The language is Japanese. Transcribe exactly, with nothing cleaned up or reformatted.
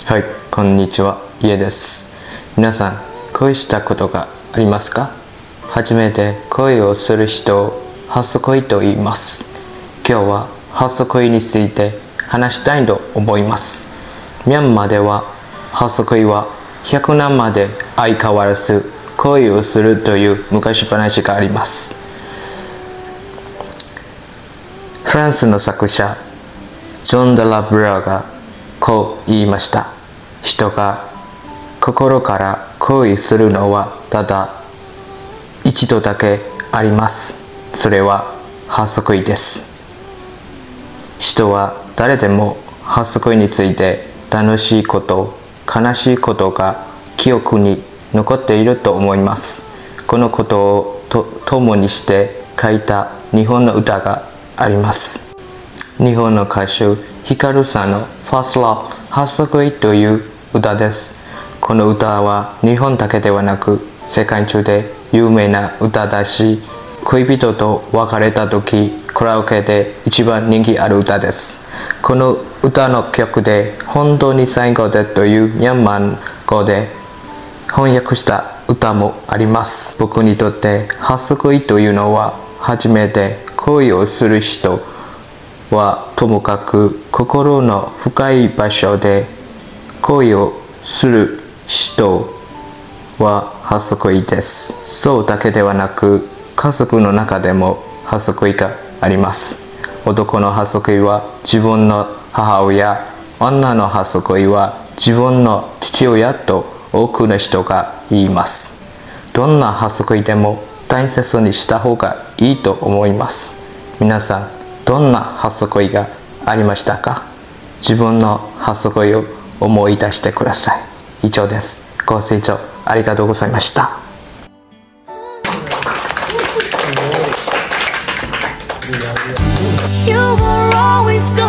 はい、こんにちは、家です。皆さん、恋したことがありますか？初めて恋をする人を初恋と言います。今日は初恋について話したいと思います。ミャンマーでは初恋はひゃくねんまで相変わらず恋をするという昔話があります。フランスの作者、ジョン・デ・ラ・ブラがこう言いました。人が心から恋するのはただ一度だけあります。それは初恋です。人は誰でも初恋について楽しいこと、悲しいことが記憶に残っていると思います。このことをと共にして書いた日本の歌があります。日本の歌手、ヒカルさんの First Love 初恋という歌です。この歌は日本だけではなく世界中で有名な歌だし、恋人と別れた時カラオケで一番人気ある歌です。この歌の曲で本当に最後でというミャンマー語で翻訳した歌もあります。僕にとって初恋というのは初めて恋をする人はともかく心の深い場所で恋をする人は初恋です。そうだけではなく家族の中でも初恋があります。男の初恋は自分の母親、女の初恋は自分の父親と多くの人が言います。どんな初恋でも大切にした方がいいと思います。皆さん、どんな初恋がありましたか？自分の初恋を思い出してください。以上です。ご清聴ありがとうございました。 You were always